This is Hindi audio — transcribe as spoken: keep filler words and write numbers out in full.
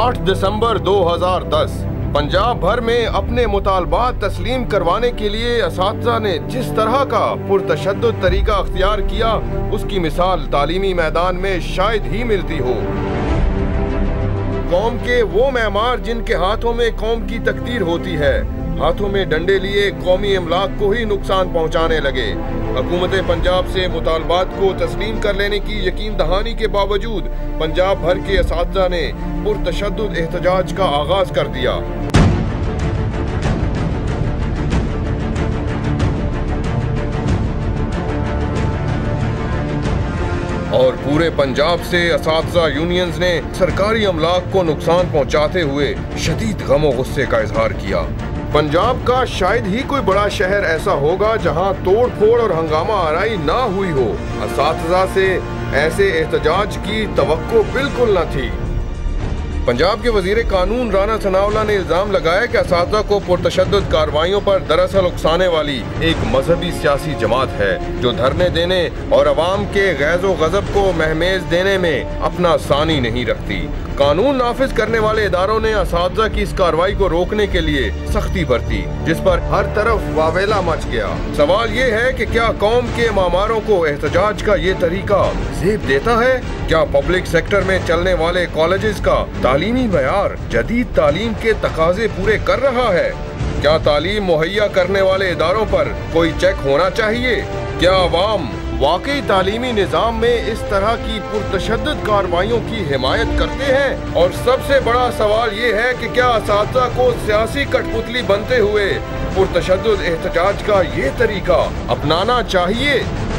आठ दिसंबर दो हज़ार दस पंजाब भर में अपने मुतालबात तस्लीम करवाने के लिए असातिज़ा ने जिस तरह का पुरतशद्दुद तरीका अख्तियार किया, उसकी मिसाल तालीमी मैदान में शायद ही मिलती हो। कौम के वो मेमार जिनके हाथों में कौम की तकदीर होती है, हाथों में डंडे लिए कौमी अमलाक को ही नुकसान पहुंचाने लगे। हुकूमत पंजाब से मुतालबात को तस्लीम कर लेने की यकीन दहानी के बावजूद पंजाब भर के असातिज़ा ने पुरतशद्दुद एहतजाज का आगाज कर दिया। और पूरे पंजाब से असातिज़ा यूनियंस ने सरकारी अमलाक को नुकसान पहुंचाते हुए शदीद गम और गुस्से का इजहार किया। पंजाब का शायद ही कोई बड़ा शहर ऐसा होगा जहां तोड़ फोड़ और हंगामा आराई ना हुई हो। असातिज़ा से ऐसे एहतजाज की तवक्को बिल्कुल न थी। पंजाब के वजीर कानून राना सनाउल्लाह ने इल्जाम लगाया कि असातिज़ा को पुरतशद्दुद कार्रवाइयों पर दरअसल उकसाने वाली एक मजहबी सियासी जमात है, जो धरने देने और अवाम के गैज़ो गज़ब को महमेज देने में अपना सानी नहीं रखती। कानून नाफिज करने वाले इदारों ने असातिज़ा की इस कार्रवाई को रोकने के लिए सख्ती बरती, जिस पर हर तरफ वावेला मच गया। सवाल ये है कि क्या कौम के मामारों को एहतजाज का ये तरीका ज़ेब देता है? क्या पब्लिक सेक्टर में चलने वाले कॉलेजेस का तालीमी मयार जदीद तालीम के तकाजे पूरे कर रहा है? क्या तालीम मुहैया करने वाले इदारों पर कोई चेक होना चाहिए? क्या अवाम वाकई तालीमी निज़ाम में इस तरह की पुरतशद्दुद कार्रवाइयों की हिमायत करते हैं? और सबसे बड़ा सवाल ये है कि क्या असातिज़ा को सियासी कठपुतली बनते हुए पुरतशद्दुद एहतजाज का ये तरीका अपनाना चाहिए?